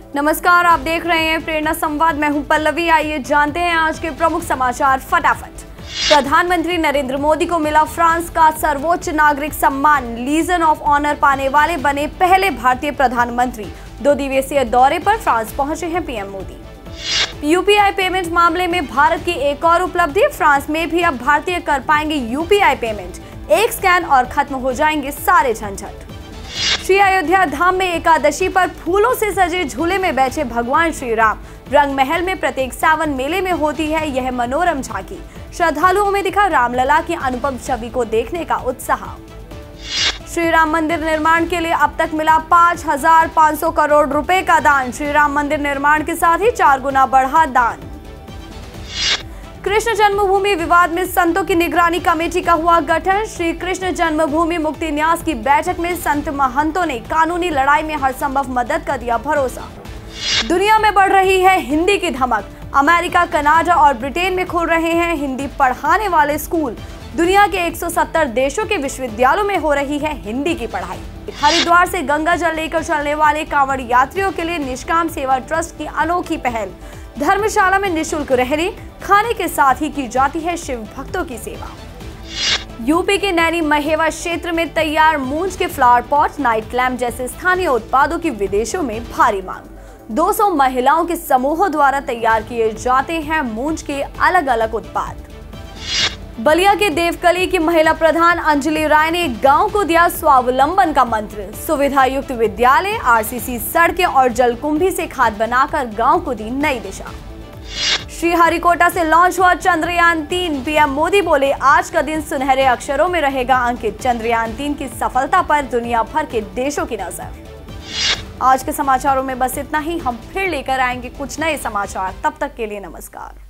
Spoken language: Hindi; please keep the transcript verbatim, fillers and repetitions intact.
नमस्कार, आप देख रहे हैं प्रेरणा संवाद। मैं हूं पल्लवी। आइए जानते हैं आज के प्रमुख समाचार फटाफट। प्रधानमंत्री नरेंद्र मोदी को मिला फ्रांस का सर्वोच्च नागरिक सम्मान, लीजन ऑफ ऑनर पाने वाले बने पहले भारतीय प्रधानमंत्री। दो दिवसीय दौरे पर फ्रांस पहुंचे हैं पीएम मोदी। यूपीआई पेमेंट मामले में भारत की एक और उपलब्धि, फ्रांस में भी अब भारतीय कर पाएंगे यूपीआई पेमेंट। एक स्कैन और खत्म हो जाएंगे सारे झंझट। श्री अयोध्या धाम में एकादशी पर फूलों से सजे झूले में बैठे भगवान श्री राम। रंग महल में प्रत्येक सावन मेले में होती है यह मनोरम झांकी। श्रद्धालुओं में दिखा रामलला की अनुपम छवि को देखने का उत्साह। श्री राम मंदिर निर्माण के लिए अब तक मिला पाँच हजार पाँच सौ करोड़ रुपए का दान। श्री राम मंदिर निर्माण के साथ ही चार गुना बढ़ा दान। कृष्ण जन्मभूमि विवाद में संतों की निगरानी कमेटी का हुआ गठन। श्री कृष्ण जन्मभूमि मुक्ति न्यास की बैठक में संत महंतों ने कानूनी लड़ाई में हर संभव मदद का दिया भरोसा। दुनिया में बढ़ रही है हिंदी की धमक। अमेरिका, कनाडा और ब्रिटेन में खुल रहे हैं हिंदी पढ़ाने वाले स्कूल। दुनिया के एक सौ सत्तर देशों के विश्वविद्यालयों में हो रही है हिंदी की पढ़ाई। हरिद्वार से गंगा जल लेकर चलने वाले कांवड़ यात्रियों के लिए निष्काम सेवा ट्रस्ट की अनोखी पहल। धर्मशाला में निःशुल्क रहने खाने के साथ ही की जाती है शिव भक्तों की सेवा। यूपी के नैनी महेवा क्षेत्र में तैयार मूंज के फ्लावर पॉट, नाइट लैम्प जैसे स्थानीय उत्पादों की विदेशों में भारी मांग। दो सौ महिलाओं के समूहों द्वारा तैयार किए जाते हैं मूंज के अलग अलग उत्पाद। बलिया के देवकली की महिला प्रधान अंजलि राय ने गांव को दिया स्वावलंबन का मंत्र। सुविधा युक्त विद्यालय, आरसीसी सड़कें और जलकुंभी से खाद बनाकर गांव को दी नई दिशा। श्रीहरिकोटा से लॉन्च हुआ चंद्रयान तीन। पीएम मोदी बोले, आज का दिन सुनहरे अक्षरों में रहेगा अंकित। चंद्रयान तीन की सफलता पर दुनिया भर के देशों की नजर। आज के समाचारों में बस इतना ही। हम फिर लेकर आएंगे कुछ नए समाचार। तब तक के लिए नमस्कार।